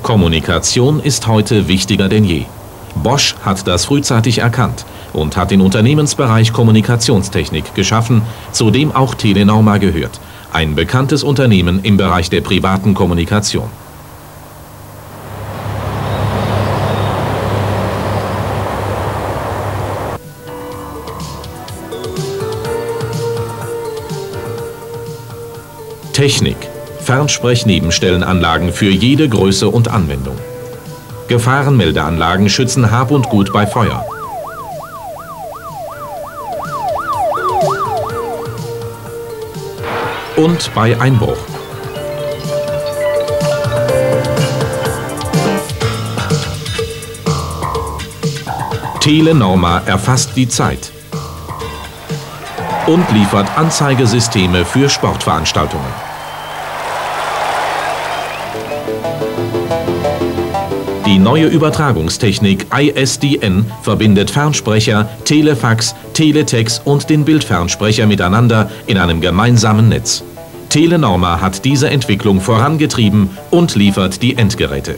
Kommunikation ist heute wichtiger denn je. Bosch hat das frühzeitig erkannt und hat den Unternehmensbereich Kommunikationstechnik geschaffen, zu dem auch Telenorma gehört, ein bekanntes Unternehmen im Bereich der privaten Kommunikation. Technik. Fernsprechnebenstellenanlagen für jede Größe und Anwendung. Gefahrenmeldeanlagen schützen Hab und Gut bei Feuer. Und bei Einbruch. Telenorma erfasst die Zeit und liefert Anzeigesysteme für Sportveranstaltungen. Die neue Übertragungstechnik ISDN verbindet Fernsprecher, Telefax, Teletext und den Bildfernsprecher miteinander in einem gemeinsamen Netz. Telenorma hat diese Entwicklung vorangetrieben und liefert die Endgeräte.